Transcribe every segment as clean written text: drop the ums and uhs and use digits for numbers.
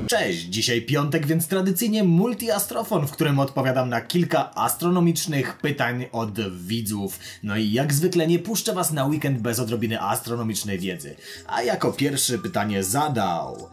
Cześć, dzisiaj piątek, więc tradycyjnie multi-astrofon, w którym odpowiadam na kilka astronomicznych pytań od widzów. No i jak zwykle nie puszczę was na weekend bez odrobiny astronomicznej wiedzy. A jako pierwszy pytanie zadał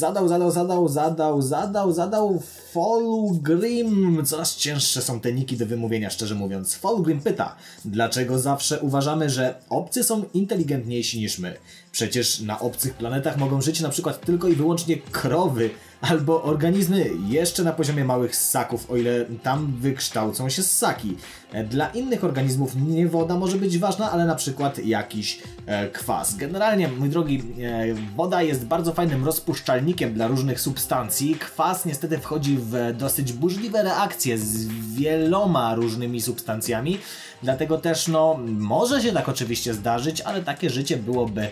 Fallgrim. Coraz cięższe są te niki do wymówienia, szczerze mówiąc. Fallgrim pyta, dlaczego zawsze uważamy, że obcy są inteligentniejsi niż my? Przecież na obcych planetach mogą żyć na przykład tylko i wyłącznie krowy albo organizmy jeszcze na poziomie małych ssaków, o ile tam wykształcą się ssaki. Dla innych organizmów nie woda może być ważna, ale na przykład jakiś kwas. Generalnie, mój drogi, woda jest bardzo fajnym rozpuszczalnikiem dla różnych substancji. Kwas niestety wchodzi w dosyć burzliwe reakcje z wieloma różnymi substancjami, dlatego też no może się tak oczywiście zdarzyć, ale takie życie byłoby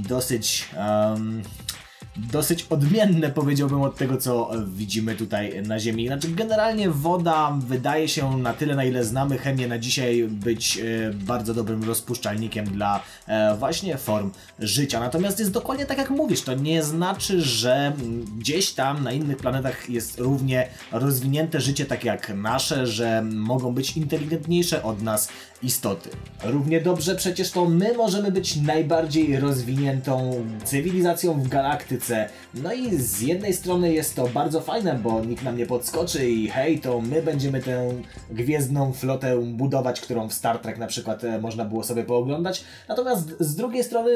dosyć odmienne, powiedziałbym, od tego, co widzimy tutaj na Ziemi. Znaczy, generalnie woda wydaje się na tyle, na ile znamy chemię na dzisiaj, być bardzo dobrym rozpuszczalnikiem dla właśnie form życia. Natomiast jest dokładnie tak, jak mówisz. To nie znaczy, że gdzieś tam na innych planetach jest równie rozwinięte życie, tak jak nasze, że mogą być inteligentniejsze od nas istoty. Równie dobrze przecież to my możemy być najbardziej rozwiniętą cywilizacją w galaktyce. No i z jednej strony jest to bardzo fajne, bo nikt nam nie podskoczy i hej, to my będziemy tę gwiezdną flotę budować, którą w Star Trek na przykład można było sobie pooglądać. Natomiast z drugiej strony,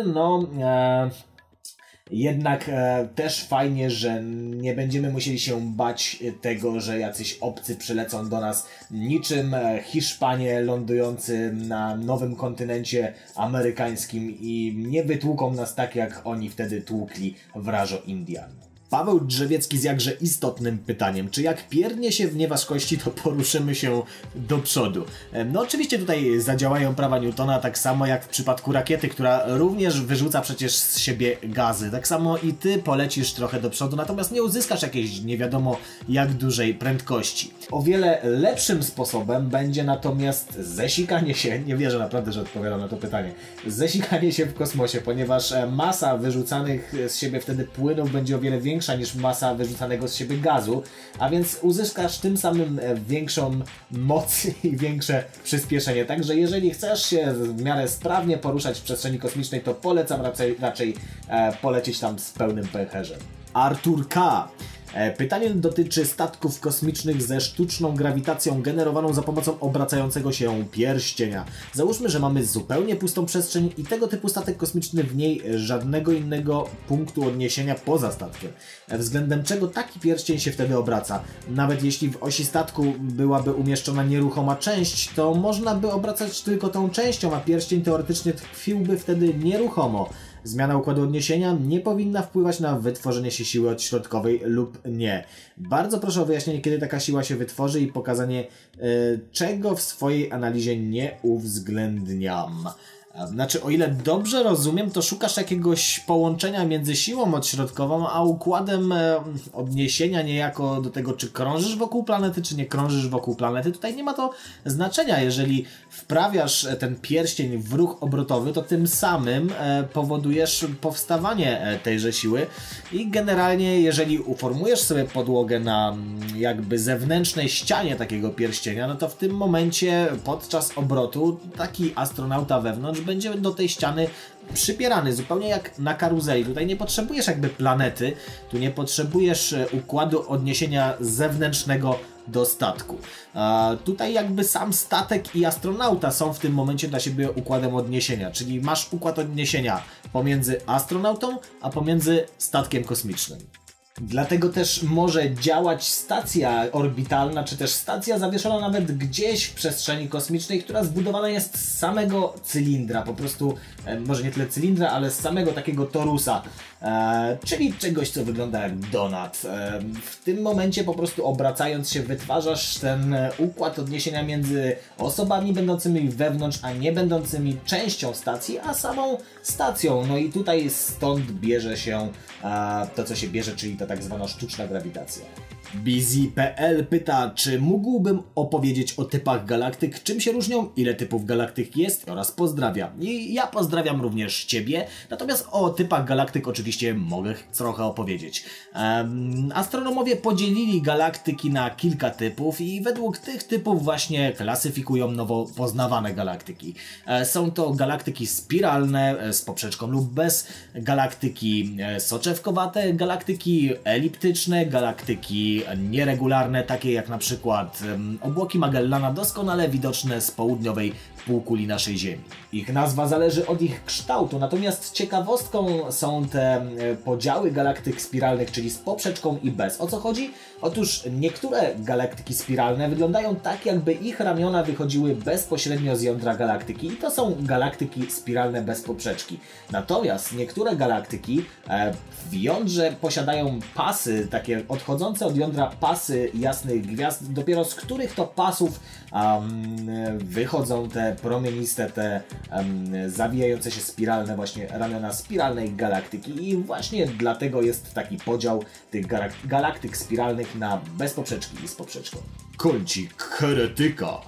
jednak też fajnie, że nie będziemy musieli się bać tego, że jacyś obcy przylecą do nas niczym Hiszpanie lądujący na nowym kontynencie amerykańskim i nie wytłuką nas tak, jak oni wtedy tłukli wrażo Indian. Paweł Drzewiecki z jakże istotnym pytaniem, czy jak piernie się w nieważkości, to poruszymy się do przodu. No oczywiście tutaj zadziałają prawa Newtona, tak samo jak w przypadku rakiety, która również wyrzuca przecież z siebie gazy. Tak samo i ty polecisz trochę do przodu, natomiast nie uzyskasz jakiejś nie wiadomo jak dużej prędkości. O wiele lepszym sposobem będzie natomiast zesikanie się, nie wierzę naprawdę, że odpowiadam na to pytanie, zesikanie się w kosmosie, ponieważ masa wyrzucanych z siebie wtedy płynów będzie o wiele większa niż masa wyrzucanego z siebie gazu, a więc uzyskasz tym samym większą moc i większe przyspieszenie. Także jeżeli chcesz się w miarę sprawnie poruszać w przestrzeni kosmicznej, to polecam raczej polecieć tam z pełnym pęcherzem. Artur K. Pytanie dotyczy statków kosmicznych ze sztuczną grawitacją generowaną za pomocą obracającego się pierścienia. Załóżmy, że mamy zupełnie pustą przestrzeń i tego typu statek kosmiczny w niej żadnego innego punktu odniesienia poza statkiem. Względem czego taki pierścień się wtedy obraca. Nawet jeśli w osi statku byłaby umieszczona nieruchoma część, to można by obracać tylko tą częścią, a pierścień teoretycznie tkwiłby wtedy nieruchomo. Zmiana układu odniesienia nie powinna wpływać na wytworzenie się siły odśrodkowej lub nie. Bardzo proszę o wyjaśnienie, kiedy taka siła się wytworzy i pokazanie, czego w swojej analizie nie uwzględniam. Znaczy, o ile dobrze rozumiem, to szukasz jakiegoś połączenia między siłą odśrodkową, a układem odniesienia niejako do tego, czy krążysz wokół planety, czy nie krążysz wokół planety. Tutaj nie ma to znaczenia. Jeżeli wprawiasz ten pierścień w ruch obrotowy, to tym samym powodujesz powstawanie tejże siły i generalnie, jeżeli uformujesz sobie podłogę na jakby zewnętrznej ścianie takiego pierścienia, no to w tym momencie podczas obrotu taki astronauta wewnątrz będzie do tej ściany przypierany, zupełnie jak na karuzeli. Tutaj nie potrzebujesz jakby planety, tu nie potrzebujesz układu odniesienia zewnętrznego do statku. Tutaj jakby sam statek i astronauta są w tym momencie dla siebie układem odniesienia, czyli masz układ odniesienia pomiędzy astronautą, a pomiędzy statkiem kosmicznym. Dlatego też może działać stacja orbitalna, czy też stacja zawieszona nawet gdzieś w przestrzeni kosmicznej, która zbudowana jest z samego cylindra, po prostu, może nie tyle cylindra, ale z samego takiego torusa, czyli czegoś, co wygląda jak donat. W tym momencie po prostu obracając się wytwarzasz ten układ odniesienia między osobami będącymi wewnątrz, a nie będącymi częścią stacji, a samą stacją. No i tutaj stąd bierze się to, co się bierze, czyli ta tak zwana sztuczna grawitacja. Busy.pl pyta, czy mógłbym opowiedzieć o typach galaktyk, czym się różnią, ile typów galaktyk jest oraz pozdrawia. I ja pozdrawiam również Ciebie, natomiast o typach galaktyk oczywiście mogę trochę opowiedzieć. Astronomowie podzielili galaktyki na kilka typów i według tych typów właśnie klasyfikują nowo poznawane galaktyki. Są to galaktyki spiralne z poprzeczką lub bez, galaktyki soczewkowate, galaktyki eliptyczne, galaktyki nieregularne, takie jak na przykład obłoki Magellana, doskonale widoczne z południowej półkuli naszej Ziemi. Ich nazwa zależy od ich kształtu, natomiast ciekawostką są te podziały galaktyk spiralnych, czyli z poprzeczką i bez. O co chodzi? Otóż niektóre galaktyki spiralne wyglądają tak, jakby ich ramiona wychodziły bezpośrednio z jądra galaktyki i to są galaktyki spiralne bez poprzeczki. Natomiast niektóre galaktyki w jądrze posiadają pasy, takie odchodzące od jądra pasy jasnych gwiazd, dopiero z których to pasów wychodzą te promieniste, te zawijające się spiralne właśnie ramiona spiralnej galaktyki i właśnie dlatego jest taki podział tych galaktyk spiralnych na bez poprzeczki i z poprzeczką. Kącik heretyka.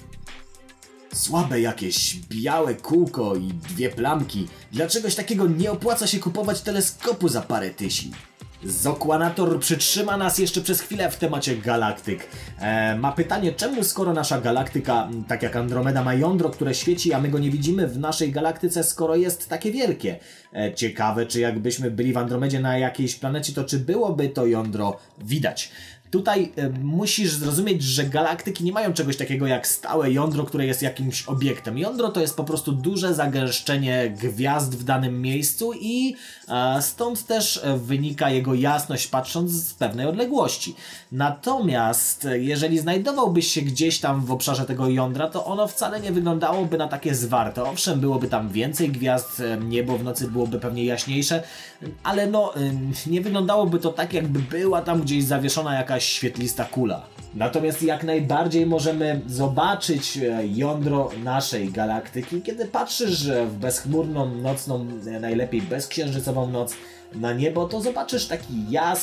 Słabe jakieś białe kółko i dwie plamki. Dla czegoś takiego nie opłaca się kupować teleskopu za parę tysi. Zokłanator przytrzyma nas jeszcze przez chwilę w temacie galaktyk. Ma pytanie, czemu skoro nasza galaktyka, tak jak Andromeda, ma jądro, które świeci, a my go nie widzimy w naszej galaktyce, skoro jest takie wielkie? Ciekawe, czy jakbyśmy byli w Andromedzie na jakiejś planecie, to czy byłoby to jądro widać? Tutaj musisz zrozumieć, że galaktyki nie mają czegoś takiego jak stałe jądro, które jest jakimś obiektem. Jądro to jest po prostu duże zagęszczenie gwiazd w danym miejscu i stąd też wynika jego jasność, patrząc z pewnej odległości. Natomiast jeżeli znajdowałbyś się gdzieś tam w obszarze tego jądra, to ono wcale nie wyglądałoby na takie zwarte. Owszem, byłoby tam więcej gwiazd, niebo w nocy byłoby pewnie jaśniejsze, ale no nie wyglądałoby to tak, jakby była tam gdzieś zawieszona jakaś świetlista kula. Natomiast jak najbardziej możemy zobaczyć jądro naszej galaktyki, kiedy patrzysz w bezchmurną, nocną, najlepiej bezksiężycową noc na niebo, to zobaczysz taki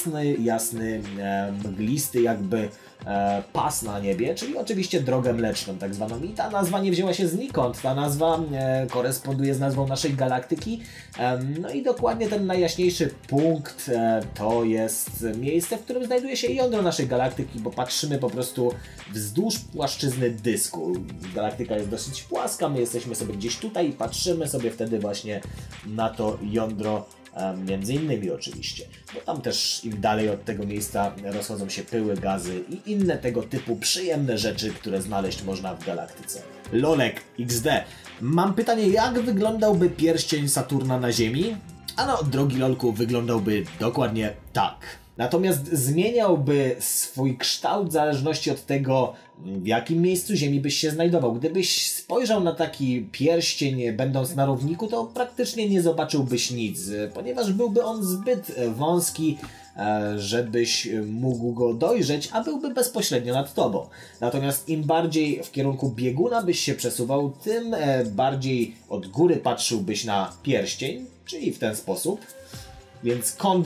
jasny, mglisty jakby pas na niebie, czyli oczywiście drogę mleczną tak zwaną. I ta nazwa nie wzięła się znikąd, ta nazwa koresponduje z nazwą naszej galaktyki. No i dokładnie ten najjaśniejszy punkt to jest miejsce, w którym znajduje się jądro naszej galaktyki, bo patrzymy po prostu wzdłuż płaszczyzny dysku. Galaktyka jest dosyć płaska, my jesteśmy sobie gdzieś tutaj i patrzymy sobie wtedy właśnie na to jądro. Między innymi oczywiście, bo tam też im dalej od tego miejsca rozchodzą się pyły, gazy i inne tego typu przyjemne rzeczy, które znaleźć można w galaktyce. Lolek XD. Mam pytanie, jak wyglądałby pierścień Saturna na Ziemi? Ano, drogi Lolku, wyglądałby dokładnie tak. Natomiast zmieniałby swój kształt w zależności od tego, w jakim miejscu Ziemi byś się znajdował. Gdybyś spojrzał na taki pierścień będąc na równiku, to praktycznie nie zobaczyłbyś nic, ponieważ byłby on zbyt wąski, żebyś mógł go dojrzeć, a byłby bezpośrednio nad tobą. Natomiast im bardziej w kierunku bieguna byś się przesuwał, tym bardziej od góry patrzyłbyś na pierścień, czyli w ten sposób. Więc kąt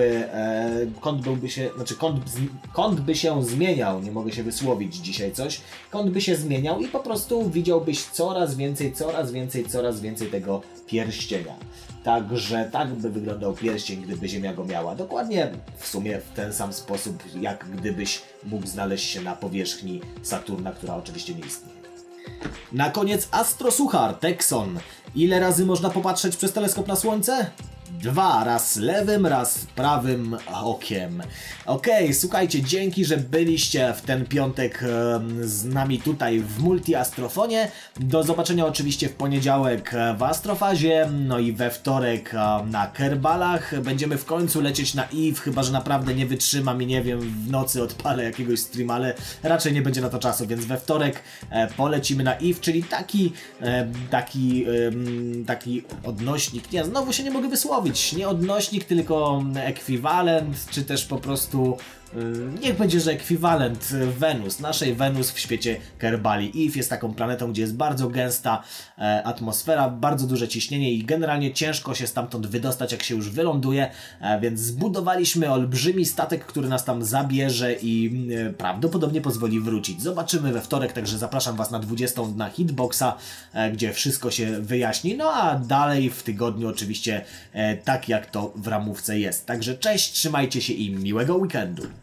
by się zmieniał, nie mogę się wysłowić dzisiaj coś, kąt by się zmieniał i po prostu widziałbyś coraz więcej tego pierścienia. Także tak by wyglądał pierścień, gdyby Ziemia go miała. Dokładnie w sumie w ten sam sposób, jak gdybyś mógł znaleźć się na powierzchni Saturna, która oczywiście nie istnieje. Na koniec astrosuchar Texon. Ile razy można popatrzeć przez teleskop na Słońce? 2, raz lewym, raz prawym okiem. Okej, słuchajcie, dzięki, że byliście w ten piątek z nami tutaj w Multiastrofonie. Do zobaczenia oczywiście w poniedziałek w Astrofazie, no i we wtorek na Kerbalach. Będziemy w końcu lecieć na EVE, chyba że naprawdę nie wytrzymam i nie wiem, w nocy odpalę jakiegoś streama, ale raczej nie będzie na to czasu, więc we wtorek polecimy na EVE, czyli taki odnośnik. Nie, znowu się nie mogę wysłowić. Nie odnośnik, tylko ekwiwalent, czy też po prostu niech będzie, że ekwiwalent Wenus, naszej Wenus w świecie Kerbali. Eve jest taką planetą, gdzie jest bardzo gęsta atmosfera, bardzo duże ciśnienie i generalnie ciężko się stamtąd wydostać, jak się już wyląduje, więc zbudowaliśmy olbrzymi statek, który nas tam zabierze i prawdopodobnie pozwoli wrócić. Zobaczymy we wtorek, także zapraszam Was na 20 na Hitboxa, gdzie wszystko się wyjaśni, no a dalej w tygodniu oczywiście tak jak to w ramówce jest. Także cześć, trzymajcie się i miłego weekendu.